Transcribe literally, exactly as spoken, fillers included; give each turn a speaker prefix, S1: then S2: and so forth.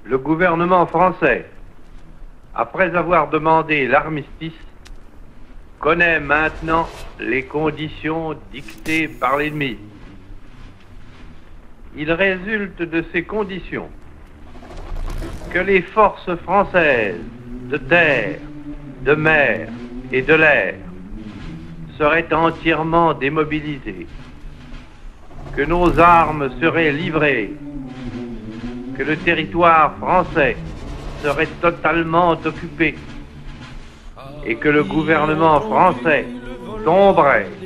S1: Le gouvernement français, après avoir demandé l'armistice, connaît maintenant les conditions dictées par l'ennemi. Il résulte de ces conditions que les forces françaises de terre, de mer et de l'air seraient entièrement démobilisées, que nos armes seraient livrées, que le territoire français serait totalement occupé et que le gouvernement français tomberait